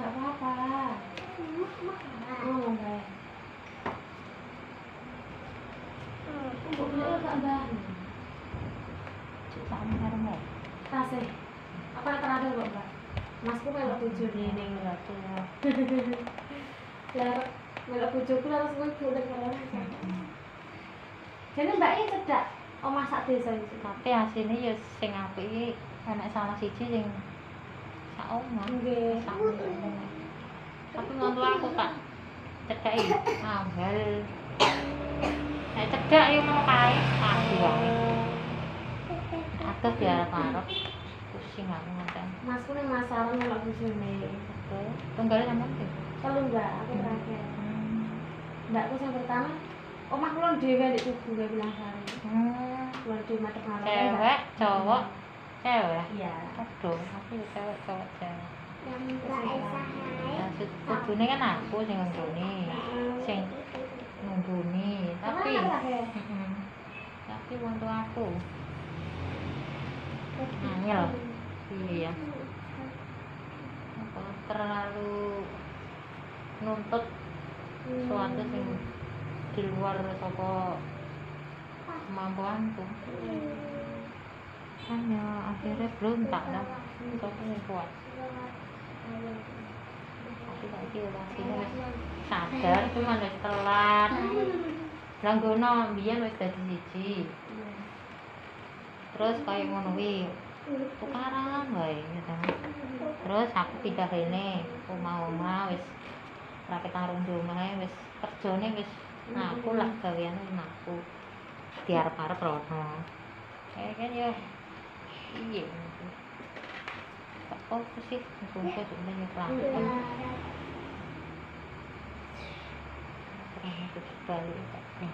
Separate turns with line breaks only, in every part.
Enggak apa-apa. Oh, enggak. Kok enggak Mbak?
Sama harmo.
Tasih. Apa yang terakhir kok, Mbak? Masku melok tujuh nih ning
Berarti ya.
Lah melok bojoku harus kowe golek karo. Jadi Mbak ini cedak omah sak desa iki.
Tapi asine ya sing apik iki enek salah siji sing sak omah.
Nggih.
Tapi mantu aku tak cedaki angel. Nek cedak yo ngono kae, aku wae. Atus ya arep pusing aku ngoten.
Masku ning masaran melok bojone.
Betul. Tunggale sampean iki.
Telu Mbak, aku terakhir. Mbakku yang pertama, omah kula dhewe nek tugu gawe bilang sari. Kula dhewe madhep ngarep.
Cewek, cowok, cewek.
Iya.
Aduh, aku ya cewek, cowok, cewek.
Yang
Kudune kan aku sing ngungguni. Sing ngungguni, tapi tapi mantu aku. Angel. Iya ya. Apa terlalu nuntut sesuatu sing di luar saka kemampuanku. Kan ya akhirnya belum tak dah tapi kuat. Tapi saiki rasine wis sadar cuma wis telat. Langgono biyen wis dadi siji. Terus kaya ngono kuwi tukaran wae gitu. Terus aku pindah rene, omah-omah wis ra ketarung di omahe wis kerjane wis aku lah gaweane aku. Diarep-arep rono. Kan ya iya. Apa sih untuk sebenarnya pelan-pelan. Terus itu balik nah,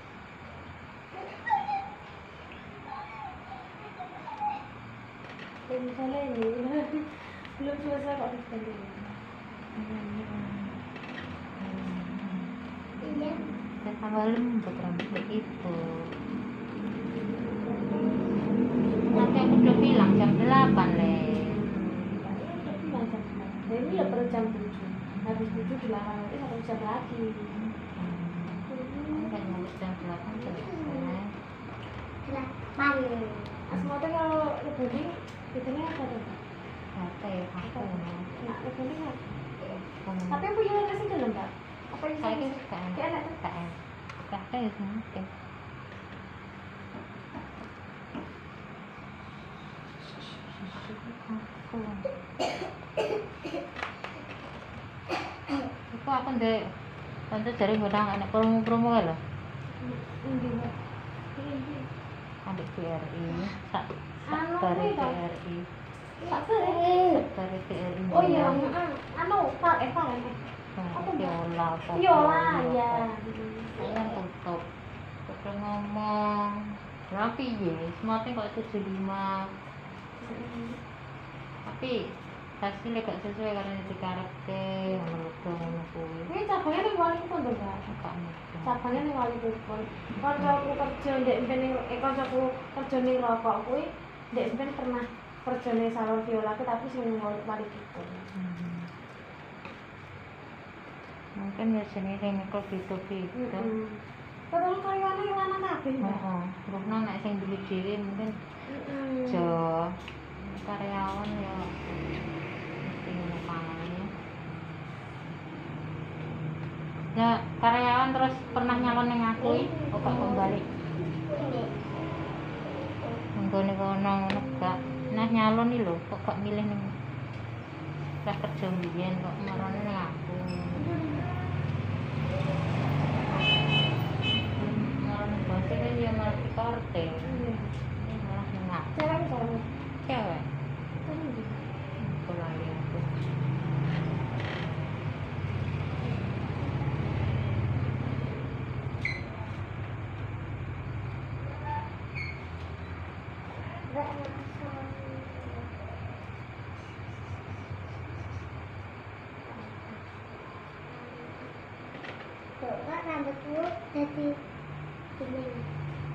misalnya ini belum selesai kok diskandal.
Dan tambah lembut rambutnya itu. Nanti aku udah bilang jam 8 le.
Ini ya per jam 7. Habis 7 dilarang nanti 1 jam lagi.
Kan harus jam 8 selesai.
8. Asmota kalau lebih biasanya apa tuh?
Apa ya aku?
Nah, lebih kan.
Tapi
Tapi punya nasi dalam Mbak. Apa yang
saya
saya
suka
ya enak tuh.
KM. Kakak ya mungkin. Aku ndek tante jare ngundang anak promo-promo kae lho.
Endi Mbak? Endi?
Ambek BRI, sak
Anu
dari
kuwi to.
BRI.
Sak bare.
Dari BRI.
Oh iya, anu Pak Eva kan.
Viola,
Viola ya.
Saya tutup. Tutup ngomong. Rapi ya, semuanya kok 75. Tapi hasilnya gak sesuai karena di karakter ngono kuwi.
Ini cabangnya ning Wali Kuton to, Mbak? Cabangnya ning Wali Kuton. Kancaku kerja ndek mben kancaku kerja ning rokok kuwi ndek mben pernah kerja ning salon Viola tapi sing ning Wali Kuton.
Mungkin biasanya sing mikro gitu.
Padahal karyawane lanang kabeh, Mbak.
Heeh. Rohno nek sing duwe dhewe mungkin jo karyawan ya mesti ngono kae. Ya karyawan terus pernah nyalon ning aku kok kembali. Nggone kono ngono gak. Nah nyalon iki lho kok gak milih ning pas kerja mbiyen kok marane ning aku. Marane bose kan ya malah dikorte. Ini malah ning aku.
Cewek cewek.
Cewek. Lali aku.
Kok rambutku jadi pink.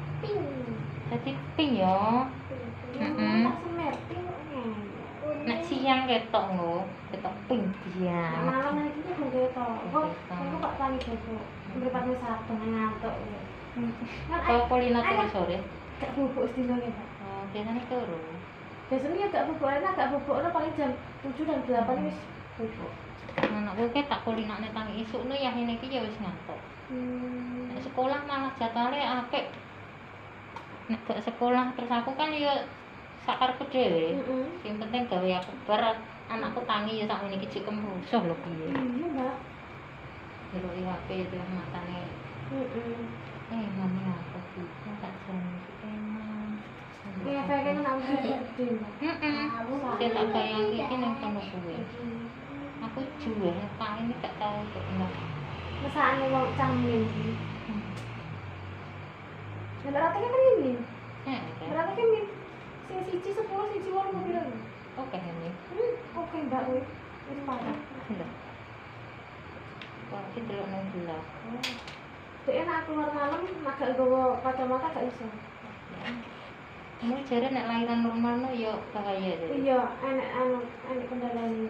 Jadi pink ya.
Tak semer pink.
Nek si biang ketok lho, ketok ping biang.
Malam iki tuh begitu. Kok aku kok tangi bobo. Mripatmu sabeng ngantuk.
Kalau kuliner tuh sore.
Gak bubuk sedina ya, Pak.
Oh, biasanya turu.
Biasanya gak bubuk, agak bubuk paling jam 7 dan 8 wis bubuk.
Anakku ki tak kulinakne tangi isukno ya ngene iki ya wis ngantuk. Nek sekolah malah jadwalnya apik. Nek gak sekolah terus aku kan ya sakarepku dhewe. Sing penting gawe aku bar anakku tangi ya sak ngene iki cek kemrusuh lho piye.
Iya, Mbak.
Delok HP itu matane. Mami apa sih? Tak jane iki emang.
Iya, pengen nang gede, Mbak.
Saya tak bayang iki nang kono kuwi. Aku juwe tak ini gak tahu kok enak.
Mesakane wong canggung iki. Nek rata kan ini. Berarti kan sing siji 10 siji 8 mobil.
Oke ini.
Oke, Mbak kuwi. Wis parah.
Wah, iki delok nang gelap.
Dek enak keluar malam agak nggawa kacamata gak iso.
Kamu jare nek lahiran normal no yo bahaya deh.
Iya, enek kendalane.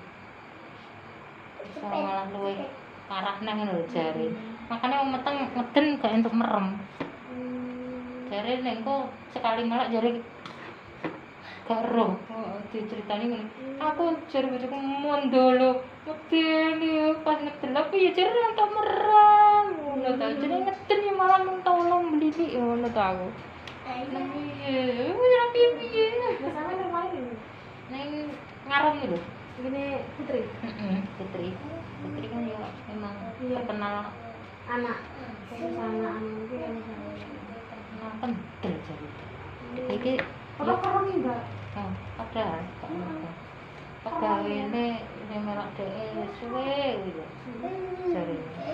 Iso malah luwe parah nang lho jare. Makane wong meteng ngeden gak entuk merem. Jare nek engko sekali melak jare gak roh. Diceritani ngene. Aku jare bojoku mondolo. Medeni pas ngeden tapi ya jare entuk merem. Ngono ta. Jare ngeden ya malah tolong melilit ngono ta aku. Iya, piye.
Biasanya normal ini.
Neng ngarung itu.
Gini Putri.
Putri. Putri kan ya memang
Iya.
terkenal
Anak. Kesana anu iki kan.
terkenal kendel jadi. Iki
Apa karo iki, Mbak?
oh, padahal kok ngono. Pegawene melok dhek wis suwe gitu. Jare.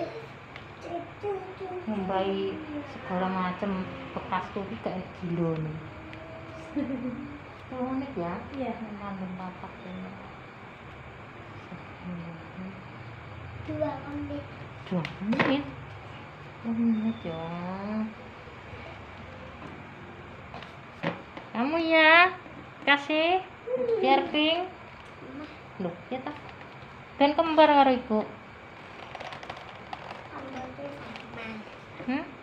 Ngumbai segala macam bekasku iki gak enak gilone. Unik ya?
Iya.
Mandem papak ini.
2 menit.
2 menit. 2 menit ya. Kamu ya kasih biar pink. Loh, ya tak. Dan kembar karo ibu.
Ambil sama.
Hmm?